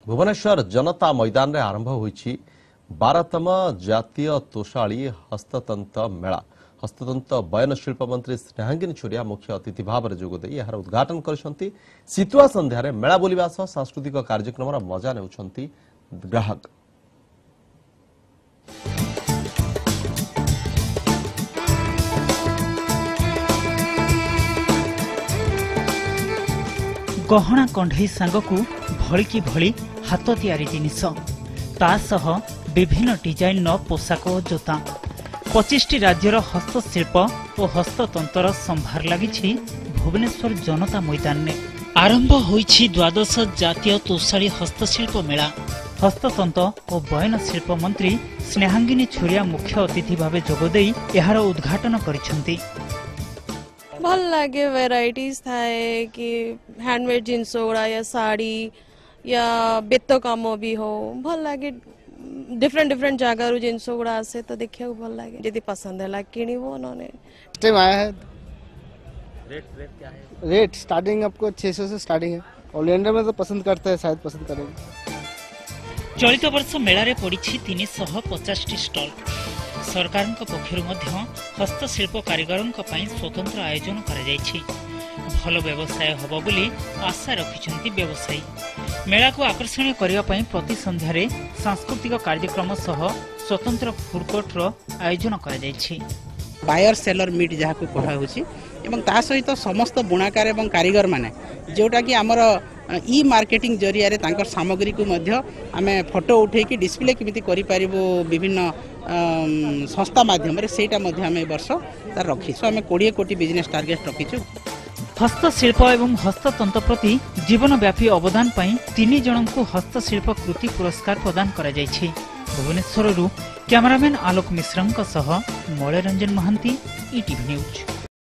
भुवनेश्वर जनता मैदान रे आरंभ होईछि 12तम जातीय तोशाली हस्ततंत्र मेला। हस्ततंत्र बयन शिल्प मंत्री स्नेहांगिनी छुरिया मुख्य अतिथि भाव में जोगदे यार उद्घाटन करछंती। शीतुआ संध्यारे मेला बुलिबा सह सांस्कृतिक कार्यक्रम मजा नेउछंती ग्राहक। गहना कंढई सांगकू भलिकी भली हाथ तैयारी जिनिस तासह विभिन्न डिजाइन पोशाक और जोता 25टी राज्यर हस्तशिल्प और हस्ततंत्र संभार लगी भुवनेश्वर जनता मैदान में आरंभ होईछि 12 जातीय तोशाली हस्तशिल्प मेला। हस्ततंत्र और बयन शिल्प मंत्री स्नेहांगिनी छुरिया मुख्य अतिथि भाव जोगदे यार उद्घाटन करिसेंती। भल लगे वेराइटीज थाए कि हैंडमेड जिनस गुड़ा या साड़ी या बेत काम भी हो भल लगे डिफरेंट डिफरेंट जगह जिनस गुड़ा आसे तो देखिए भल लगे यदि पसंद है किणी वो उन्होंने टाइम आया है। रेट क्या है? रेट स्टार्टिंग आपको 600 से स्टार्टिंग है और लेंडर में तो पसंद करते हैं, शायद पसंद करेंगे। चलित वर्ष मेला रे पड़ी 350टी स्टॉल। सरकार पक्षर हस्तशिल्प कारीगर स्वतंत्र आयोजन भल व्यवसाय हब बोली आशा रखिछंती व्यवसायी। मेला को आकर्षणीय करने प्रति संध्यारे सांस्कृतिक कार्यक्रम सह स्वतंत्र फूड कोर्ट आयोजन बायर सेलर मीट जहाँ को कहुच्छी सहित समस्त बुणाकार एवं कारीगर माने जोटा कि आमर ई मार्केटिंग जरिया सामग्री को आमे फोटो उठे डिस्प्ले केमिति करि पारिबो विभिन्न संस्था माध्यम से वर्ष तार रखीछु। आमे 20 कोटी बिजनेस टार्गेट रखीछु। हस्तशिल्प एवं हस्ततंत्र प्रति जीवनव्यापी अवदान पाई 3 जन को हस्तशिल्प कृति पुरस्कार प्रदान करा जायछि। भुवनेश्वररू कैमरामैन आलोक मिश्रंक सह मौलरंजन महांती, ETV न्यूज।